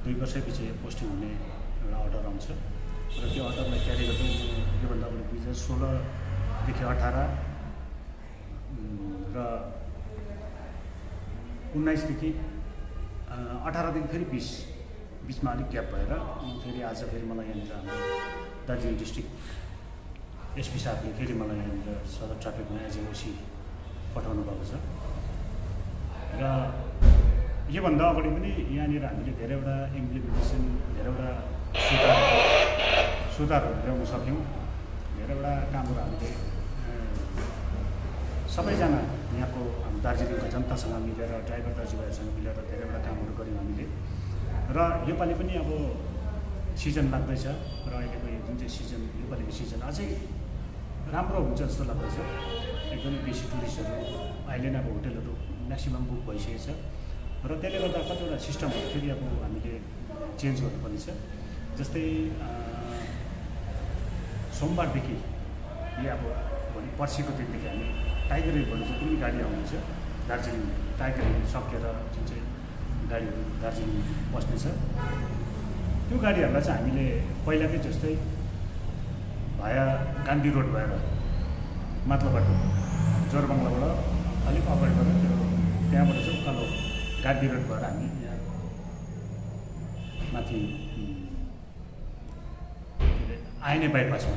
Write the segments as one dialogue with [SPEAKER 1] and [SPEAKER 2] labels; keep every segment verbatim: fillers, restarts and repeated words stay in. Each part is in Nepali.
[SPEAKER 1] दुई वर्षपछि पोस्टिङ हुने एउटा अर्डर आउँछ र त्यो अर्डरलाई क्यारी गर्दै म योभन्दा अगाडि दुई हजार सोह्रदेखि अठार र उन्नाइसदेखि अठारदेखि फेरि बिस बिचमा अलिक ग्याप भएर फेरि आज फेरि मलाई यहाँनिर हाम्रो दार्जिलिङ डिस्ट्रिक्ट एसपी साहबले फेरि मलाई यहाँनिर सदर ट्राफिकमा एज ए ओसी पठाउनु भएको छ र योभन्दा अगाडि पनि यहाँनिर हामीले धेरैवटा इम्प्लिमेन्टेसन धेरैवटा सुधार सुधारहरू ल्याउन सक्यौँ। धेरैवटा कामहरू हामीले सबैजना यहाँको हाम्रो दार्जिलिङको जनतासँग मिलेर ड्राइभर दाजुभाइहरूसँग मिलेर धेरैवटा कामहरू गऱ्यौँ हामीले र योपालि पनि अब सिजन लाग्दैछ र अहिलेको यो जुन चाहिँ सिजन योपालिको सिजन अझै राम्रो हुन्छ जस्तो लाग्दैछ। एकदमै बेसी टुरिस्टहरू अहिले नै अब होटेलहरू म्याक्सिमम् बुक भइसकेको छ र त्यसले गर्दा कतिवटा सिस्टमहरू फेरि अब हामीले चेन्ज गर्नुपर्ने छ। जस्तै सोमबारदेखि यो अब भोलि पर्सिको दिनदेखि हामी टाइगर हिल भन्ने चाहिँ कुनै गाडी आउनेछ दार्जिलिङ टाइगर हिल सकेर जुन चाहिँ गाडीहरू दार्जिलिङ बस्नेछ त्यो गाडीहरूलाई चाहिँ हामीले पहिलाकै जस्तै भाया गान्धी रोड भएर माथिल्लो बाटो जोरबङ्गलाबाट अलिक अगाडि गएर त्यो त्यहाँबाट चाहिँ उकालो गान्धी रोड भएर हामी यहाँ माथि आइने बाइपासमा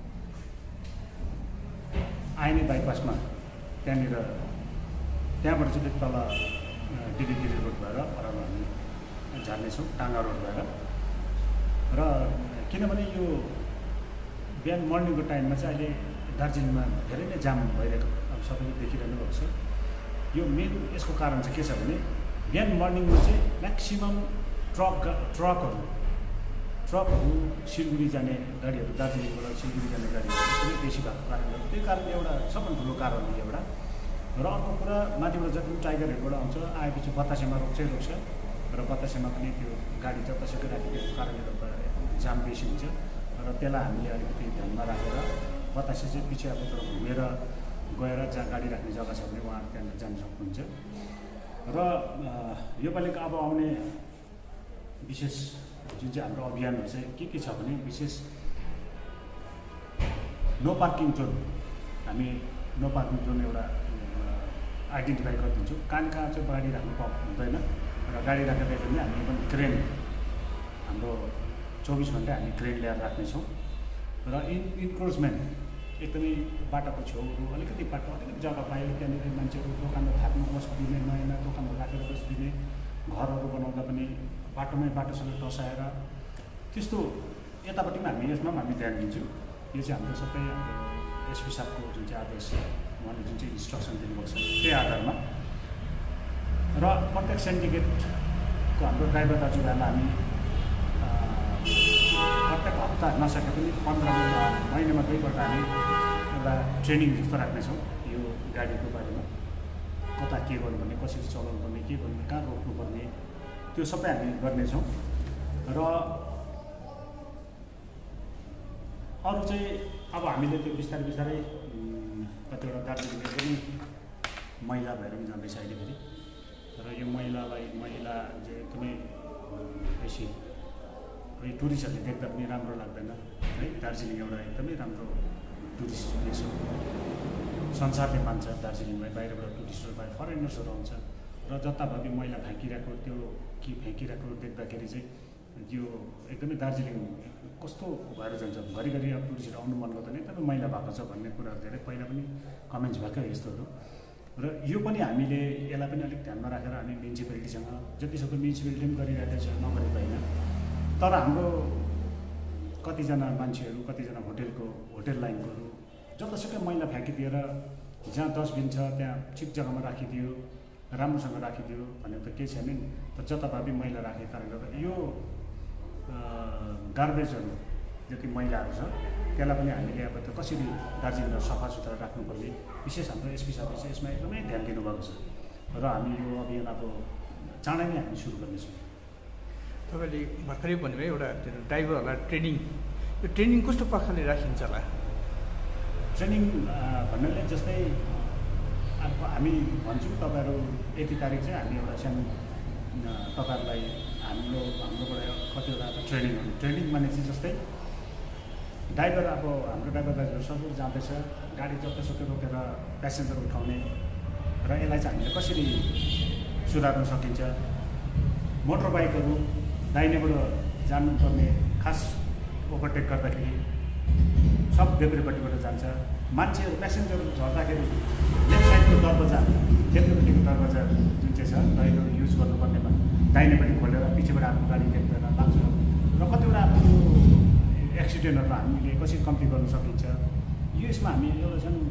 [SPEAKER 1] आइने बाइपासमा त्यहाँनिर त्यहाँबाट चाहिँ तल डिडिगिरी रोड भएर ओह्रालो हामी झार्नेछौँ टाङ्गा रोड भएर र किनभने यो बिहान मर्निङको टाइममा चाहिँ अहिले दार्जिलिङमा धेरै नै जाम भइरहेको अब सबैले देखिरहनु भएको छ। यो मेन यसको कारण चाहिँ के छ भने बिहान मर्निङमा चाहिँ म्याक्सिमम् ट्रक ट्रकहरू ट्रकहरू सिलगढी जाने गाडीहरू दार्जिलिङबाट सिलगढी जाने गाडीहरू एकदमै बेसी भएको कारणले त्यही कारणले एउटा सबभन्दा ठुलो कारण हो एउटा र अर्को कुरा माथिबाट जति पनि टाइगर हिलबाट आउँछ आएपछि बतासेमा रोक्छै रोक्छ र बतासेमा पनि त्यो गाडी जतासुकै राखिदिएको कारणले गर्दा जाम बेसी हुन्छ र त्यसलाई हामीले अलिकति ध्यानमा राखेर बतासे चाहिँ पछि अब घुमेर गएर जहाँ गाडी राख्ने जग्गा छ भने उहाँहरू त्यहाँनिर जान सक्नुहुन्छ र योपालिको अब आउने विशेष जुन चाहिँ हाम्रो अभियानहरू चाहिँ के के छ भने विशेष नो पार्किङ जोन हामी नो पार्किङ जोन एउटा आइडेन्टिफाई गरिदिन्छौँ। कहाँ कहाँ चाहिँ गाडी राख्नु हुँदैन र गाडी राख्दाखेरि पनि हामी पनि क्रेन हाम्रो चौबिस घन्टा हामी क्रेन ल्याएर राख्नेछौँ र इन इन्क्रोचमेन्ट एकदमै बाटोको छेउहरू अलिकति बाटो अलिकति जग्गा पायो त्यहाँनिर मान्छेहरू दोकानहरू थाप्नु बसिदिने नयाँ नयाँ दोकानहरू राखेर बसिदिने घरहरू बनाउँदा पनि बाटोमै बाटोसँग टसाएर त्यस्तो यतापट्टि पनि हामी यसमा पनि हामी ध्यान दिन्छौँ। यो चाहिँ हाम्रो सबै हाम्रो एसपी साहबको जुन चाहिँ आदेश उहाँले जुन चाहिँ इन्स्ट्रक्सन दिनुभएको छ त्यही आधारमा र प्रत्येक सिन्डिकेटको हाम्रो ड्राइभर दाजुभाइलाई हामी प्रत्येक हप्ता नसके पनि पन्ध्र महिनामा दुईपल्ट हामी एउटा ट्रेनिङ जस्तो राख्नेछौँ यो गाडीको बारेमा कता के गर्नुपर्ने कसरी चलाउनु पर्ने के गर्नुपर्ने कहाँ रोक्नुपर्ने त्यो सबै हामी गर्नेछौँ र अरू चाहिँ अब हामीले त्यो बिस्तारै बिस्तारै कतिवटा दार्जिलिङ एकदमै मैला भएर पनि जाँदैछ अहिले फेरि र यो मैलालाई मैला चाहिँ एकदमै बेसी यो टुरिस्टहरूले देख्दा पनि राम्रो लाग्दैन है। दार्जिलिङ एउटा एकदमै राम्रो टुरिस्ट प्लेस हो, संसारले मान्छ दार्जिलिङलाई, बाहिरबाट टुरिस्टहरू बाहिर फरेनर्सहरू आउँछ र जताभावी मैला फ्याँकिरहेको त्यो कि फ्याँकिरहेको देख्दाखेरि चाहिँ यो एकदमै दार्जिलिङ कस्तो भएर जान्छ घरिघरि अब टुरिस्टहरू आउनु मन गर्दैन एकदमै मैला भएको छ भन्ने कुराहरू धेरै पहिला पनि कमेन्ट्स भएको यस्तोहरू र यो पनि हामीले यसलाई पनि अलिक ध्यानमा राखेर हामी म्युनिसिपालिटीसँग जतिसक्दो म्युनिसिपालिटी पनि गरिरहेको छ नगरेको होइन। तर हाम्रो कतिजना मान्छेहरू कतिजना होटेलको होटेल लाइनकोहरू जतासुकै मैला फ्याँकिदिएर जहाँ डस्टबिन छ त्यहाँ ठिक जग्गामा राखिदियो राम्रोसँग राखिदियो भनेर त केही छैन नि। तर जताभावी मैला राखेको कारणले गर्दा यो गार्बेजहरू जति मैलाहरू छ त्यसलाई पनि हामीले अब त कसरी दार्जिलिङलाई सफा सुथरा राख्नुपर्ने विशेष हाम्रो एसपी साहबले चाहिँ यसमा एकदमै ध्यान दिनुभएको छ र हामी यो अभियान अब चाँडै नै हामी सुरु गर्नेछौँ।
[SPEAKER 2] तपाईँले भर्खरै भन्नुभयो एउटा ड्राइभरहरूलाई ट्रेनिङ, यो ट्रेनिङ कस्तो प्रकारले राखिन्छ होला?
[SPEAKER 1] ट्रेनिङ भन्नाले जस्तै अब हामी भन्छौँ तपाईँहरू यति तारिक चाहिँ हामी एउटा सानो तपाईँहरूलाई हाम्रो हाम्रोबाट कतिवटा अब ट्रेनिङहरू ट्रेनिङ माने चाहिँ जस्तै ड्राइभर अब हाम्रो ड्राइभर दाजुहरू सबैले जाँदैछ गाडी जतासुकै रोकेर प्यासेन्जर उठाउने र यसलाई चाहिँ हामीले कसरी सुधार्न सकिन्छ। मोटर बाइकहरू दाहिनेबाट जानुपर्ने खास ओभरटेक गर्दाखेरि सब देब्रेपट्टिबाट जान्छ। मान्छेहरू प्यासेन्जरहरू झर्दाखेरि लेफ्ट साइडको दरवाजा देब्रेपट्टिको दरवाजा जुन चाहिँ छ ड्राइभर युज गर्नुपर्नेमा दाहिनेपट्टि खोलेर पछिबाट आफ्नो गाडी देखेर लाग्छ र कतिवटा आफ्नो एक्सिडेन्टहरू हामीले कसरी कम्ती गर्न सकिन्छ। यो यसमा हामी एउटा चाहिँ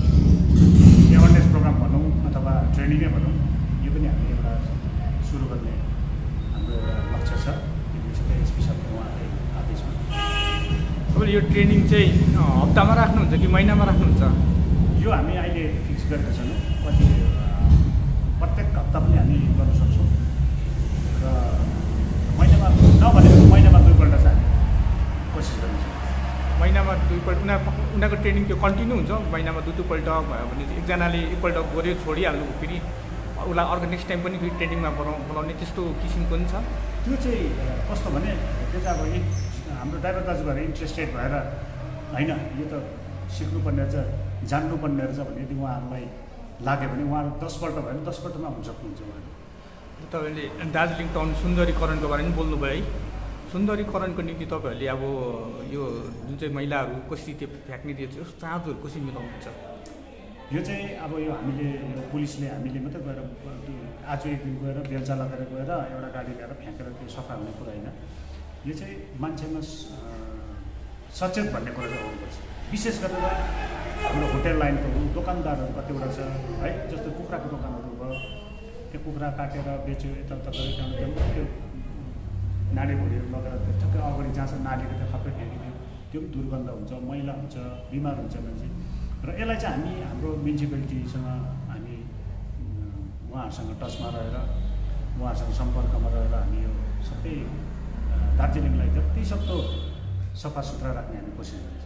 [SPEAKER 1] एवेरनेस प्रोग्राम भनौँ अथवा ट्रेनिङै भनौँ, यो पनि हामीले एउटा सुरु गर्ने हाम्रो एउटा लक्ष्य छ। यो विषयमा एसपी साहबको उहाँले आदेशमा
[SPEAKER 2] तपाईँले यो ट्रेनिङ चाहिँ हप्तामा राख्नुहुन्छ कि महिनामा राख्नुहुन्छ?
[SPEAKER 1] यो हामी अहिले फिक्स गरेका छैनौँ, कति प्रत्येक हप्ता पनि हामी गर्न सक्छौँ र महिनामा नभनेको महिनामा दुईपल्ट चाहिँ हामी कोसिस गर्नेछौँ।
[SPEAKER 2] महिनामा दुईपल्ट उनीहरू उनीहरूको ट्रेनिङ त्यो कन्टिन्यू हुन्छ? महिनामा दुई दुईपल्ट भयो भने चाहिँ एकजनाले एकपल्ट गऱ्यो छोडिहाल्नु फेरि उसलाई अर्को नेक्स्ट टाइम पनि फेरि ट्रेनिङमा बोलाउ बोलाउने त्यस्तो किसिमको पनि छ?
[SPEAKER 1] त्यो चाहिँ कस्तो भने त्यो चाहिँ अब हाम्रो ड्राइभर दाजुभाइहरू इन्ट्रेस्टेड भएर होइन यो त सिक्नुपर्ने रहेछ जान्नुपर्ने रहेछ भने यदि उहाँहरूलाई लाग्यो भने उहाँहरू दसपल्ट भयो भने दसपल्टमा हुन सक्नुहुन्छ। उहाँहरू
[SPEAKER 2] तपाईँले दार्जिलिङ टाउन सुन्दरीकरणको बारेमा बोल्नुभयो है। सुन्दरीकरणको निम्ति तपाईँहरूले अब यो जुन चाहिँ महिलाहरू कसरी त्यो फ्याँक्ने त्यो चार्जहरू कसरी मिलाउनुहुन्छ?
[SPEAKER 1] यो चाहिँ अब यो हामीले यो पुलिसले हामीले मात्रै गएर आज एक दिन गएर बेलचा लगेर गएर एउटा गाडी ल्याएर फ्याँकेर त्यो सफा हुने कुरा होइन। यो चाहिँ मान्छेमा सचेत भन्ने कुरा चाहिँ आउनुपर्छ। विशेष गरेर हाम्रो होटेल लाइनको दोकानदारहरू कतिवटा छ है, जस्तो कुखुराको दोकानहरू भयो, त्यो कुखुरा काटेर बेच्यो यताउता गरेर त्यो नाली भुँडीहरू लगेर ठ्याक्कै अगाडि जहाँ छ नालीको त्यो खप्पै फ्याँकिदियो, त्यो पनि दुर्गन्ध हुन्छ, मैला हुन्छ, बिमार हुन्छ मान्छे। र यसलाई चाहिँ हामी हाम्रो म्युनिसिपालिटीसँग हामी उहाँहरूसँग टचमा रहेर उहाँहरूसँग सम्पर्कमा रहेर हामी यो सबै दार्जिलिङलाई जति सक्दो सफा सुथरा राख्ने हामी कोसिस गर्छौँ।